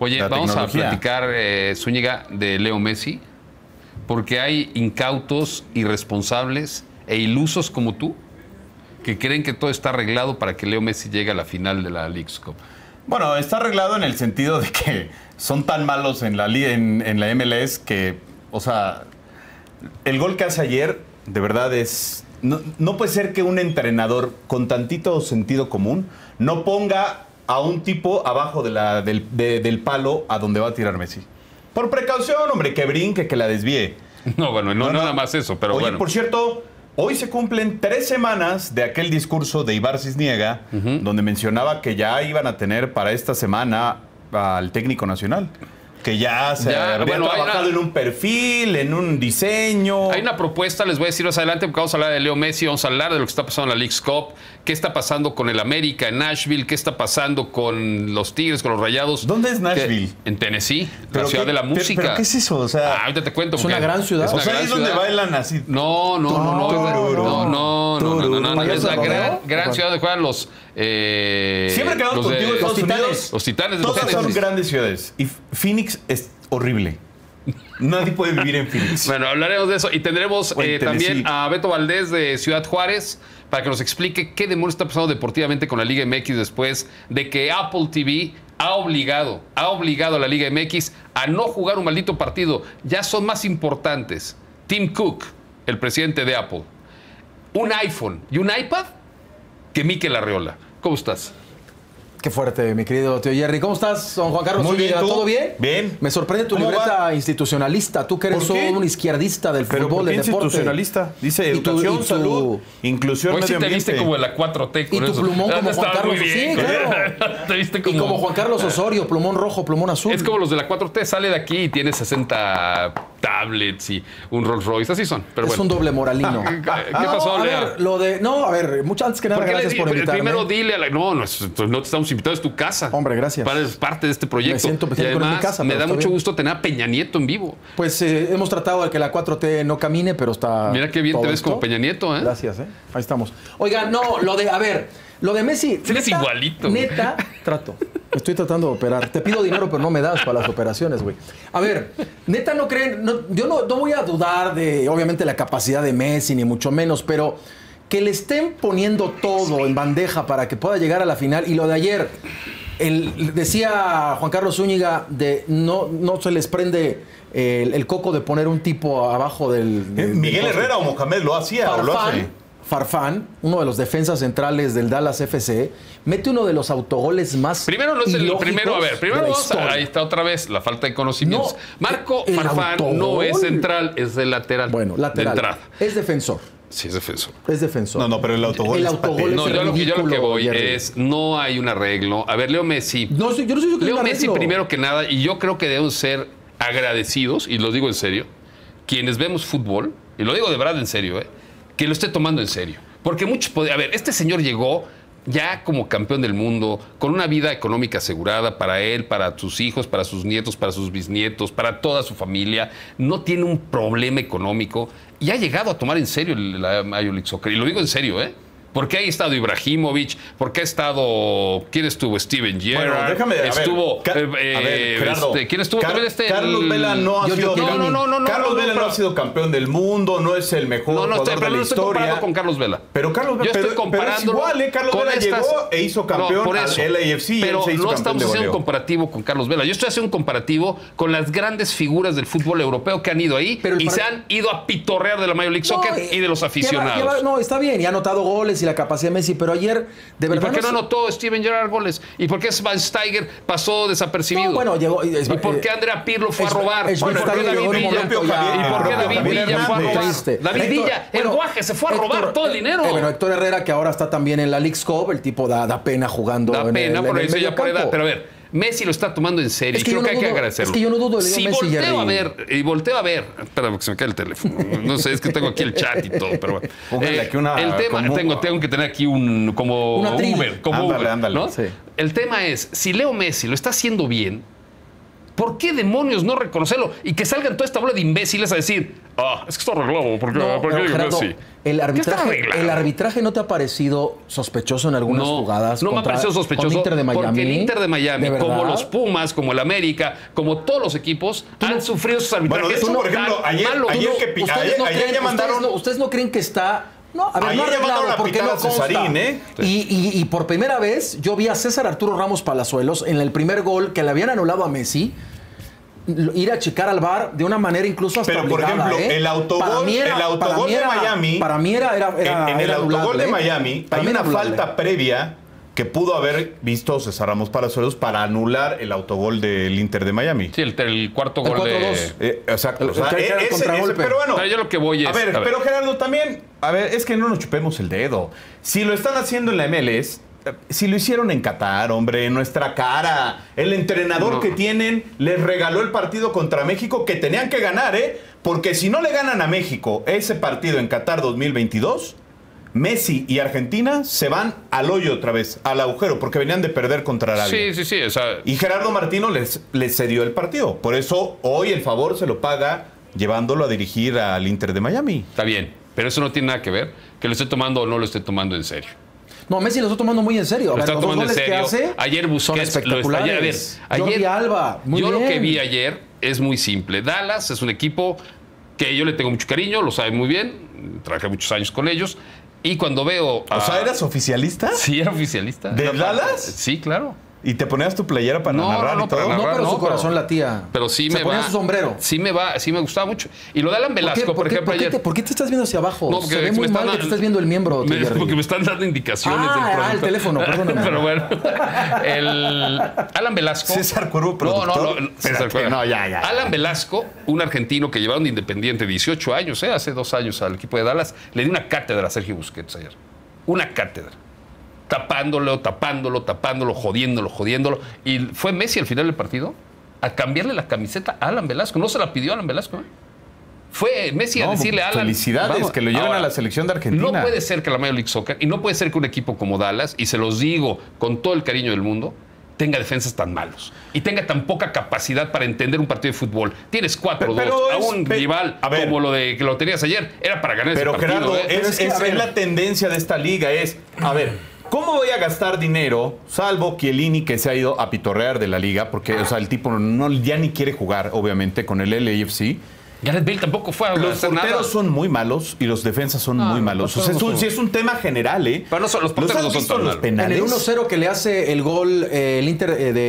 Oye, vamos a platicar, Zúñiga, de Leo Messi, porque hay incautos, irresponsables e ilusos como tú que creen que todo está arreglado para que Leo Messi llegue a la final de la Leagues Cup. Bueno, está arreglado en el sentido de que son tan malos en la MLS que, o sea, el gol que hace ayer, de verdad es... No puede ser que un entrenador con tantito sentido común no ponga a un tipo abajo del palo a donde va a tirar Messi. Por precaución, hombre, que brinque, que la desvíe. No, bueno, no nada más eso, pero oye, bueno. Por cierto, hoy se cumplen 3 semanas de aquel discurso de Ibar Cisniega, donde mencionaba que ya iban a tener para esta semana al técnico nacional. Que ya se había trabajado en un perfil, en un diseño. Hay una propuesta, les voy a decir más adelante, porque vamos a hablar de Leo Messi, vamos a hablar de lo que está pasando en la Leagues Cup, qué está pasando con el América en Nashville, qué está pasando con los Tigres, con los Rayados. ¿Dónde es Nashville? En Tennessee, la ciudad de la música. ¿Pero qué es eso? O sea, ahorita te cuento. Es una gran ciudad. O sea, es donde bailan así. No. Es la gran ciudad donde juegan los... Siempre quedamos contigo Estados Unidos. Los Titanes de Todas son grandes ciudades. Y Phoenix es horrible. Nadie puede vivir en Phoenix. Bueno, hablaremos de eso. Y tendremos también a Beto Valdés de Ciudad Juárez para que nos explique qué demonios está pasando deportivamente con la Liga MX después de que Apple TV ha obligado a la Liga MX a no jugar un maldito partido. Ya son más importantes Tim Cook, el presidente de Apple, un iPhone y un iPad que Mikel Arreola. ¿Cómo estás? Qué fuerte, mi querido tío Jerry. ¿Cómo estás, don Juan Carlos? Muy bien, ¿Todo bien? Bien. Me sorprende tu libreta institucionalista. Tú que eres un izquierdista del fútbol, del deporte. Institucionalista. Dice educación, salud, inclusión, medio ambiente. Hoy sí te viste como de la 4T. Y tu plumón como Juan Carlos. Sí, claro. Te viste como... Y como Juan Carlos Osorio, plumón rojo, plumón azul. Es como los de la 4T. Sale de aquí y tiene 60 tablets y un Rolls Royce. Así son. Pero es un doble moralino. ¿Qué pasó, Lea? Antes que nada, gracias por invitarme. Primero dile a la... No te estamos invitados, es tu casa. Hombre, gracias. Es parte de este proyecto. Me siento y además, en mi casa. Me da mucho gusto tener a Peña Nieto en vivo. Pues hemos tratado de que la 4T no camine, pero está... Mira qué bien te ves como Peña Nieto, ¿eh? Gracias, ¿eh? Ahí estamos. Oiga, lo de Messi... Eres igualito. Neta, trato. Estoy tratando de operar. Te pido dinero, pero no me das para las operaciones, güey. A ver, neta, no creen... yo no voy a dudar de, obviamente, la capacidad de Messi, ni mucho menos, pero... que le estén poniendo todo en bandeja para que pueda llegar a la final. Y lo de ayer, decía Juan Carlos Zúñiga, no se les prende el coco de poner un tipo abajo del... Miguel Herrera o Mohamed lo hacía o lo hace. Farfán, uno de los defensas centrales del Dallas FC, mete uno de los autogoles más Primero no es el primero, a ver, primero ahí está otra vez la falta de conocimientos. Marco Farfán no es central, es el lateral. Bueno, lateral. De entrada. Es defensor. Sí, es defensor. Es defensor. No, pero el autogol no, yo lo que voy es, no hay un arreglo. A ver, Leo Messi. Yo no sé que Leo Messi, primero que nada, y yo creo que debemos ser agradecidos, y lo digo en serio, quienes vemos fútbol, y lo digo de verdad en serio, que lo esté tomando en serio. Porque muchos podrían... A ver, este señor llegó ya como campeón del mundo, con una vida económica asegurada para él, para sus hijos, para sus nietos, para sus bisnietos, para toda su familia. No tiene un problema económico y ha llegado a tomar en serio la Major League Soccer. Y lo digo en serio, Porque ha estado Ibrahimovic, porque ha estado... ¿Quién estuvo? Steven Gerrard. Bueno, déjame... Estuvo... Gerardo, ¿quién estuvo? Carlos Vela no ha sido... Carlos Vela no ha sido campeón del mundo, no es el mejor jugador de la historia. No estoy comparando con Carlos Vela. Pero Carlos Vela... Yo estoy comparándolo... Pero es igual, Carlos Vela llegó e hizo campeón al LAFC y él se hizo campeón de goleo. Pero no estamos haciendo un comparativo con Carlos Vela. Yo estoy haciendo un comparativo con las grandes figuras del fútbol europeo que han ido ahí y se han ido a pitorrear de la Major League Soccer y de los aficionados. No, está bien, y ha anotado goles y la capacidad de Messi, pero ayer de verdad... ¿Y por qué no anotó Steven Gerrard goles? ¿Y por qué Schweinsteiger pasó desapercibido? No, bueno, llegó... ¿Y por qué Andrea Pirlo fue a robar? ¿Y por qué David Villa fue a robar? David Villa, el guaje, se fue a robar todo el dinero. Bueno, Héctor Herrera, que ahora está también en la Leagues Cup, el tipo da pena jugando en el medio campo. Pero a ver... Messi lo está tomando en serio. Es que creo que hay que agradecerlo. Es que yo no dudo de si Messi, volteo a ver. Espérame que se me cae el teléfono. No sé, es que tengo aquí el chat y todo, pero bueno. El tema, tengo que tener aquí como Uber. Como ándale, Uber, ándale, ¿no? sí. El tema es, si Leo Messi lo está haciendo bien, ¿Por qué demonios no reconocerlo? Y que salgan toda esta bola de imbéciles a decir, es que está arreglado, porque Gerardo, sí. el arbitraje no te ha parecido sospechoso en algunas jugadas. No me ha parecido sospechoso Inter de Miami, porque el Inter de Miami, ¿de como verdad? los Pumas, como el América, como todos los equipos, han sufrido esos arbitrajes. Bueno, de hecho, por ejemplo, ayer ya mandaron... ¿Ustedes no creen que está...? No, a ver, ayer no ya arreglado, mandaron a porque pitar no a Cesarín, consta. Y por primera vez yo vi a César Arturo Ramos Palazuelos en el primer gol que le habían anulado a Messi ir a checar al VAR de una manera incluso hasta Pero, por obligada, ejemplo, el autogol de Miami... Para mí era en el autogol de Miami hay una anulable. falta previa que pudo haber visto César Ramos Palazuelos para anular el autogol del Inter de Miami. Sí, el cuarto gol de... Exacto. Pero bueno, pero yo lo que voy es... a ver, pero Gerardo, también, es que no nos chupemos el dedo. Si lo están haciendo en la MLS, si lo hicieron en Qatar, hombre, en nuestra cara, el entrenador que tienen les regaló el partido contra México que tenían que ganar, porque si no le ganan a México ese partido en Qatar 2022... Messi y Argentina se van al hoyo otra vez, al agujero, porque venían de perder contra Arabia. Sí. Y Gerardo Martino les cedió el partido. Por eso hoy el favor se lo paga llevándolo a dirigir al Inter de Miami. Está bien, pero eso no tiene nada que ver que lo esté tomando o no lo esté tomando en serio. No, Messi lo está tomando muy en serio. Lo está tomando en serio. Hace ayer son Busquets espectaculares. Ayer Alba, muy bien. Lo que vi ayer es muy simple. Dallas es un equipo que yo le tengo mucho cariño, lo saben muy bien. Trabajé muchos años con ellos. Y cuando veo... O sea, ¿eras oficialista? Sí, era oficialista. ¿De Dallas? Sí, claro. ¿Y te ponías tu playera para narrar y todo? para narrar, pero su corazón latía. Pero sí se me ponía va. su sombrero. Sí me gustaba mucho. Y lo de Alan Velasco, por ejemplo, ayer... ¿Por qué te estás viendo hacia abajo? No, se ve muy mal que te estés viendo el miembro. Porque me están dando indicaciones del producto. El teléfono, perdóname. Pero bueno, el Alan Velasco... César Cuervo, productor. No, César Cuervo. No, ya. Alan Velasco, un argentino que llevaron de Independiente 18 años, hace 2 años al equipo de Dallas, le dio una cátedra a Sergio Busquets ayer. Una cátedra. Tapándolo, jodiéndolo. Y fue Messi al final del partido a cambiarle la camiseta a Alan Velasco. No se la pidió Alan Velasco. Fue Messi a decirle a Alan... Felicidades, que lo lleven a la selección de Argentina. No puede ser que la Major League Soccer, y no puede ser que un equipo como Dallas, y se los digo con todo el cariño del mundo, tenga defensas tan malos y tenga tan poca capacidad para entender un partido de fútbol. Tienes 4-2 a un rival como lo de que lo tenías ayer. Era para ganar ese partido. Pero Gerardo, es la tendencia de esta liga. A ver... ¿Cómo voy a gastar dinero, salvo Chiellini, que se ha ido a pitorrear de la liga? Porque, el tipo ya ni quiere jugar, obviamente, con el LAFC. Gareth Bale tampoco fue a Los hacer nada. porteros son muy malos y los defensas son muy malos. Es un tema general, Pero no son, los porteros no son tan malos. En el 1-0 que le hace el gol el Inter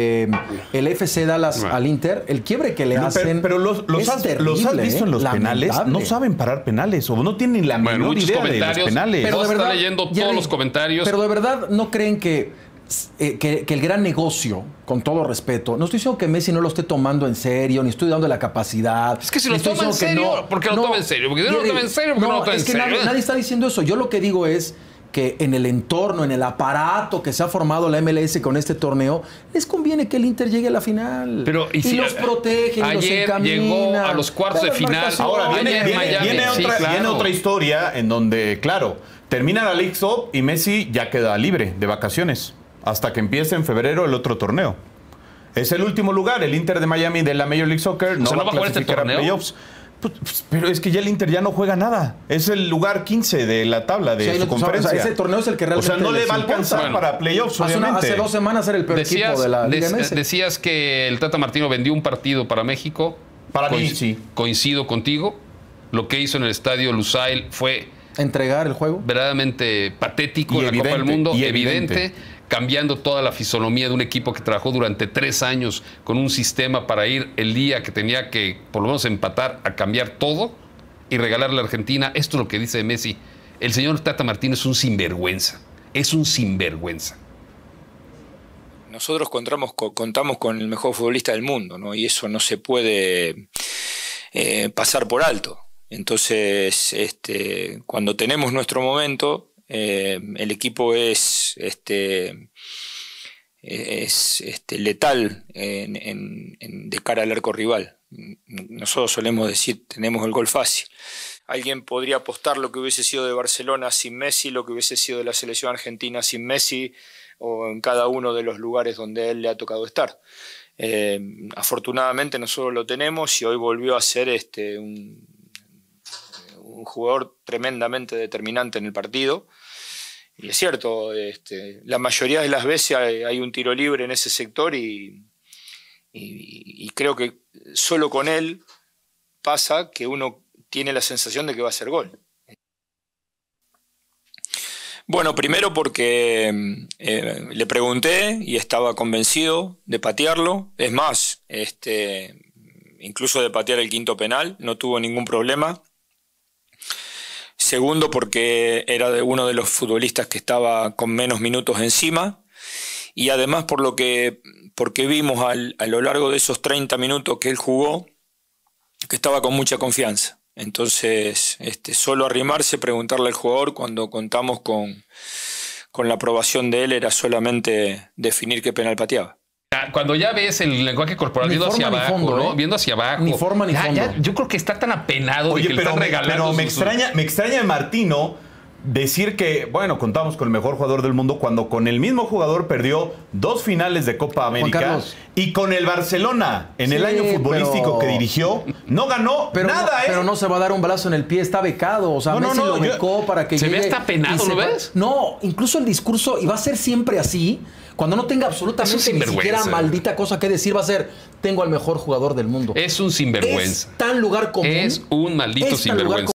el FC Dallas al Inter, el quiebre que le hacen pero los has visto en los penales, no saben parar penales o no tienen la menor idea de los penales. Pero de verdad, está leyendo todos los comentarios. Pero de verdad no creen que el gran negocio, con todo respeto, no estoy diciendo que Messi no lo esté tomando en serio, ni estoy dando la capacidad. Es que si lo toma en serio, ¿por qué lo toma en serio? Porque si no lo toma en serio, ¿por qué no lo toma en serio? Nadie está diciendo eso. Yo lo que digo es que en el entorno, en el aparato que se ha formado la MLS con este torneo, les conviene que el Inter llegue a la final. Y los protegen, y los encamina. Llegó a los cuartos de final. Ahora viene otra historia en donde, claro, termina la League Cup y Messi ya queda libre de vacaciones hasta que empiece en febrero el otro torneo. Es el último lugar, el Inter de Miami de la Major League Soccer. No va a clasificar a playoffs. Pero es que ya el Inter ya no juega nada. Es el lugar 15 de la tabla de su conferencia. Ese torneo es el que realmente no le va a alcanzar para playoffs, obviamente. Hace 2 semanas era el peor equipo de la Liga MS. Decías que el Tata Martino vendió un partido para México. Para mí, sí. Coincido contigo. Lo que hizo en el estadio Lusail fue... entregar el juego. Verdaderamente patético en la Copa del Mundo. Evidente. Cambiando toda la fisonomía de un equipo que trabajó durante 3 años con un sistema para ir el día que tenía que por lo menos empatar a cambiar todo y regalarle a Argentina. Esto es lo que dice Messi. El señor Tata Martino es un sinvergüenza. Es un sinvergüenza. Nosotros contamos con el mejor futbolista del mundo, ¿no? Y eso no se puede pasar por alto. Entonces, cuando tenemos nuestro momento, el equipo es letal de cara al arco rival. Nosotros solemos decir, tenemos el gol fácil. Alguien podría apostar lo que hubiese sido de Barcelona sin Messi, lo que hubiese sido de la selección argentina sin Messi, o en cada uno de los lugares donde a él le ha tocado estar. Afortunadamente nosotros lo tenemos y hoy volvió a ser un jugador tremendamente determinante en el partido. Y es cierto, la mayoría de las veces hay un tiro libre en ese sector y creo que solo con él pasa que uno tiene la sensación de que va a ser gol. Bueno, primero porque le pregunté y estaba convencido de patearlo. Es más, incluso de patear el quinto penal, no tuvo ningún problema. Segundo, porque era uno de los futbolistas que estaba con menos minutos encima. Y además porque vimos a lo largo de esos 30 minutos que él jugó, que estaba con mucha confianza. Entonces, solo arrimarse, preguntarle al jugador cuando contamos con la aprobación de él, era solamente definir qué penal pateaba. Cuando ya ves el lenguaje corporal Ni viendo hacia forma ni abajo, fondo, ¿no? Viendo hacia abajo. Ni forma ni fondo. Yo creo que está tan apenado de que le están regalando. Pero me extraña de Martino decir que, bueno, contamos con el mejor jugador del mundo cuando con el mismo jugador perdió 2 finales de Copa América y con el Barcelona en el año futbolístico que dirigió no ganó nada, Pero no se va a dar un balazo en el pie, está becado. O sea, Messi lo becó para que se llegue. ve hasta penado, ¿lo ves? No, incluso el discurso, y va a ser siempre así, cuando no tenga absolutamente ni siquiera maldita cosa que decir, va a ser: tengo al mejor jugador del mundo. Es un sinvergüenza. Es tan lugar común. Es un maldito sinvergüenza.